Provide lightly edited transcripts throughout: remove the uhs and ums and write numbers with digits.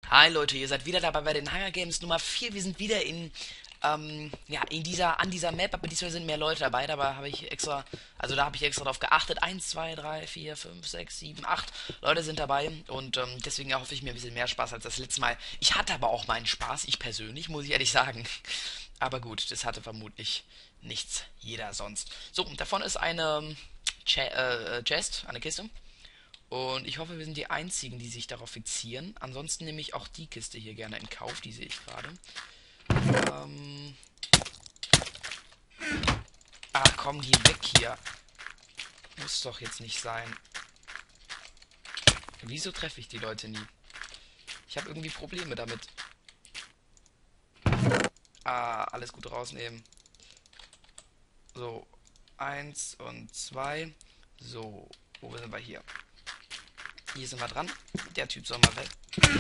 Hi Leute, ihr seid wieder dabei bei den Hunger Games Nummer 4. Wir sind wieder ja, an dieser Map, aber diesmal sind mehr Leute dabei. Dabei habe ich extra, also da habe ich extra drauf geachtet. 1, 2, 3, 4, 5, 6, 7, 8 Leute sind dabei und deswegen erhoffe ich mir ein bisschen mehr Spaß als das letzte Mal. Ich hatte aber auch meinen Spaß, ich persönlich, muss ich ehrlich sagen. Aber gut, das hatte vermutlich nichts jeder sonst. So, und davon ist eine Chest, eine Kiste. Und ich hoffe, wir sind die Einzigen, die sich darauf fixieren. Ansonsten nehme ich auch die Kiste hier gerne in Kauf, die sehe ich gerade. Ähm. Ach komm, geh weg hier. Muss doch jetzt nicht sein. Wieso treffe ich die Leute nie? Ich habe irgendwie Probleme damit. Ah, alles gut rausnehmen. So, eins und zwei. So, wo sind wir hier? Hier sind wir dran. Der Typ soll mal weg.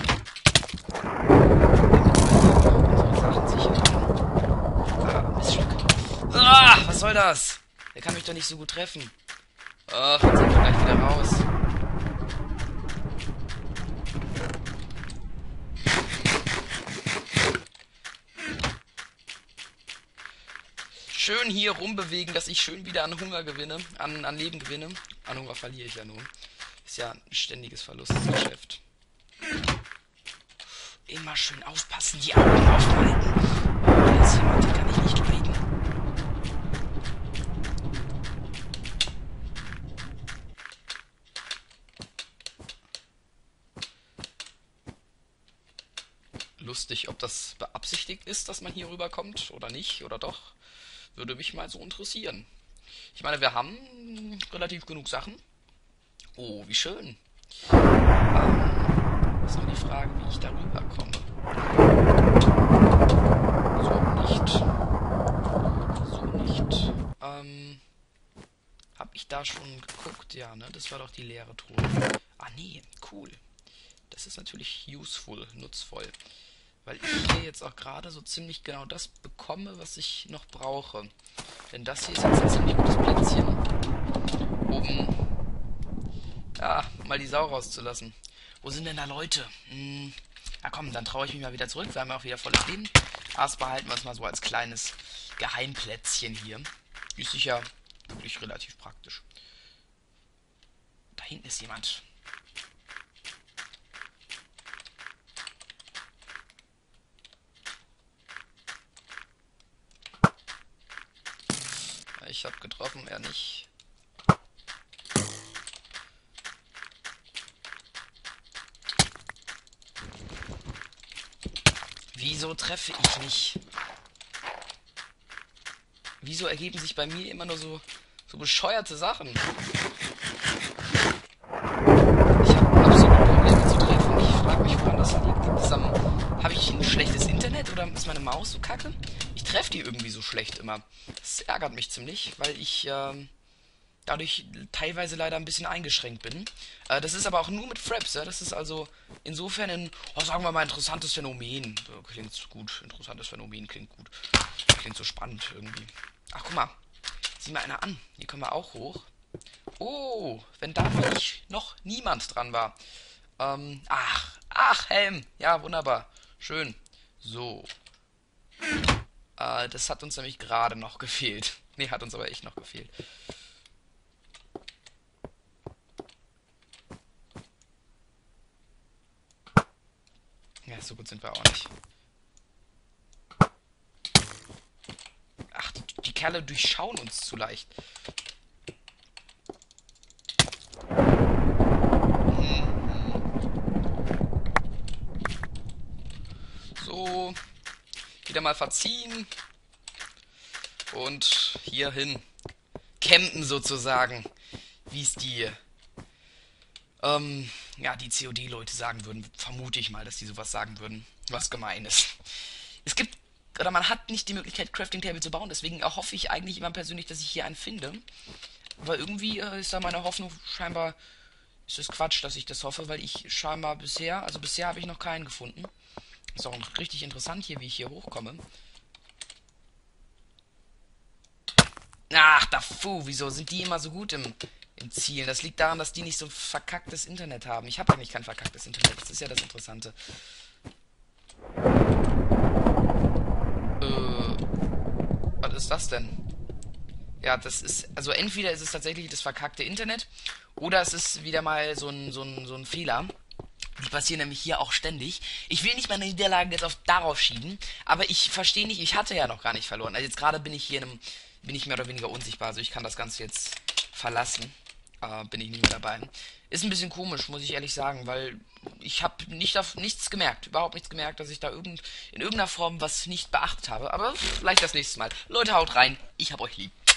Unsere Sachen sichern. Ah, Miststück. Ah, was soll das? Der kann mich doch nicht so gut treffen. Ach, jetzt sind wir gleich wieder raus. Schön hier rumbewegen, dass ich schön wieder an Hunger gewinne, an Leben gewinne. An Hunger verliere ich ja nun. Ist ja ein ständiges Verlustgeschäft. Immer schön aufpassen, die Augen aufhalten. Oh, da ist jemand, den kann ich nicht leiden. Lustig, ob das beabsichtigt ist, dass man hier rüberkommt oder nicht, oder doch. Würde mich mal so interessieren. Ich meine, wir haben relativ genug Sachen. Oh, wie schön. Ist nur die Frage, wie ich darüber komme. So nicht. So nicht. Hab ich da schon geguckt? Ja, ne? Das war doch die leere Truhe. Ah, nee. Cool. Das ist natürlich useful, nutzvoll. Weil ich hier jetzt auch gerade so ziemlich genau das bekomme, was ich noch brauche. Denn das hier ist jetzt ein ziemlich gutes Plätzchen, um ja, mal die Sau rauszulassen. Wo sind denn da Leute? Na komm, dann traue ich mich mal wieder zurück. Wir haben ja auch wieder volles Leben. Das behalten wir uns mal so als kleines Geheimplätzchen hier. Ist sicher wirklich relativ praktisch. Da hinten ist jemand. Ich habe getroffen, er nicht. Wieso treffe ich nicht? Wieso ergeben sich bei mir immer nur so bescheuerte Sachen? Ich habe absolut Probleme zu treffen. Ich frage mich, woran das liegt. Habe ich ein schlechtes Internet oder ist meine Maus so kacke? Ich treffe die irgendwie so schlecht immer. Das ärgert mich ziemlich, weil ich dadurch teilweise leider ein bisschen eingeschränkt bin. Das ist aber auch nur mit Fraps. Ja? Das ist also insofern ein, oh, sagen wir mal, interessantes Phänomen. Klingt gut. Interessantes Phänomen klingt gut. Klingt so spannend irgendwie. Ach, guck mal. Sieh mal einer an. Hier können wir auch hoch. Oh, wenn da wirklich noch niemand dran war. Ach, Helm. Ja, wunderbar. Schön. So. Das hat uns nämlich gerade noch gefehlt. Nee, hat uns aber echt noch gefehlt. Ja, so gut sind wir auch nicht. Ach, die Kerle durchschauen uns zu leicht. So, wieder mal verziehen. Und hier hin. Campen sozusagen. Wie es die, ja, die COD-Leute sagen würden. Vermute ich mal, dass die sowas sagen würden. Was gemein ist. Es gibt, oder man hat nicht die Möglichkeit, Crafting Table zu bauen. Deswegen erhoffe ich eigentlich immer persönlich, dass ich hier einen finde. Aber irgendwie ist da meine Hoffnung scheinbar, ist es Quatsch, dass ich das hoffe, weil ich scheinbar bisher habe ich noch keinen gefunden. Ist auch richtig interessant hier, wie ich hier hochkomme. Ach, da fu, wieso sind die immer so gut im im Zielen. Das liegt daran, dass die nicht so ein verkacktes Internet haben. Ich habe eigentlich kein verkacktes Internet. Das ist ja das Interessante. Was ist das denn? Ja, das ist, also entweder ist es tatsächlich das verkackte Internet oder es ist wieder mal so ein Fehler. Die passieren nämlich hier auch ständig. Ich will nicht meine Niederlagen jetzt darauf schieben, aber ich verstehe nicht, ich hatte ja noch gar nicht verloren. Also jetzt gerade bin ich hier bin ich mehr oder weniger unsichtbar, also ich kann das Ganze jetzt verlassen. Bin ich nicht mehr dabei. Ist ein bisschen komisch, muss ich ehrlich sagen, weil ich habe nichts gemerkt, überhaupt nichts gemerkt, dass ich da in irgendeiner Form was nicht beachtet habe. Aber vielleicht das nächste Mal. Leute, haut rein, ich hab euch lieb.